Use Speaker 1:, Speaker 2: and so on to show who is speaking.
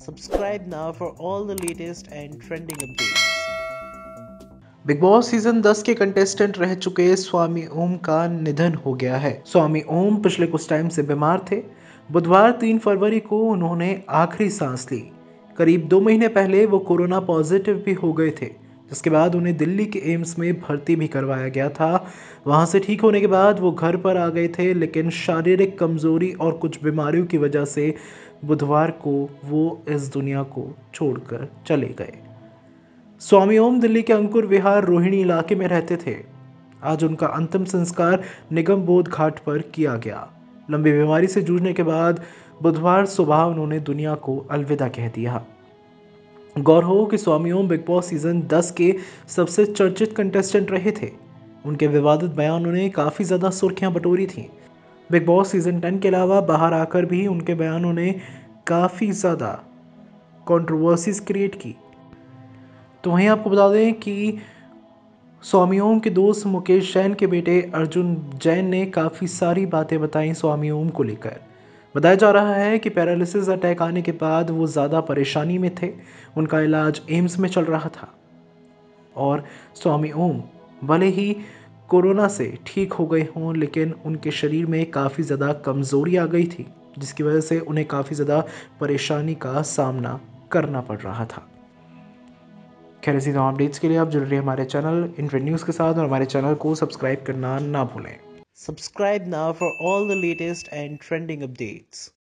Speaker 1: Subscribe now for all the latest and trending updates.
Speaker 2: Bigg Boss season 10 के contestant रह चुके स्वामी ओम का निधन हो गया है। स्वामी ओम पिछले कुछ टाइम से बीमार थे। बुधवार 3 फरवरी को उन्होंने आखिरी सांस ली। करीब 2 महीने पहले वो कोरोना पॉजिटिव भी हो गए थे, जिसके बाद उन्हें दिल्ली के एम्स में भर्ती भी करवाया गया था। वहां से ठीक होने के बाद वो घर पर आ गए थे, लेकिन शारीरिक कमजोरी और कुछ बीमारियों की वजह से बुधवार को वो इस दुनिया को छोड़कर चले गए। स्वामी ओम दिल्ली के अंकुर विहार रोहिणी इलाके में रहते थे। आज उनका अंतिम संस्कार निगम बोध घाट पर किया गया। लंबी बीमारी से जूझने के बाद बुधवार सुबह उन्होंने दुनिया को अलविदा कह दिया। गौर हो कि Swami Om Bigg Boss season 10 के सबसे चर्चित कंटेस्टेंट रहे थे। उनके विवादित बयानों ने काफ़ी ज़्यादा सुर्खियां बटोरी थीं। बिग बॉस सीजन 10 के अलावा बाहर आकर भी उनके बयानों ने काफ़ी ज़्यादा कंट्रोवर्सीज क्रिएट की। तो वहीं आपको बता दें कि स्वामी ओम के दोस्त मुकेश जैन के बेटे अर्जुन जैन ने काफ़ी सारी बातें बताई स्वामी ओम को लेकर। बताया जा रहा है कि पैरालिसिस अटैक आने के बाद वो ज़्यादा परेशानी में थे। उनका इलाज एम्स में चल रहा था और स्वामी ओम भले ही कोरोना से ठीक हो गए हों, लेकिन उनके शरीर में काफ़ी ज़्यादा कमज़ोरी आ गई थी, जिसकी वजह से उन्हें काफ़ी ज़्यादा परेशानी का सामना करना पड़ रहा था। खैर, इसी तमाम अपडेट्स के लिए आप जुड़ रहिए हमारे चैनल इंट्रेंड न्यूज़ के साथ और हमारे चैनल को सब्सक्राइब करना ना भूलें।
Speaker 1: Subscribe now for all the latest and trending updates.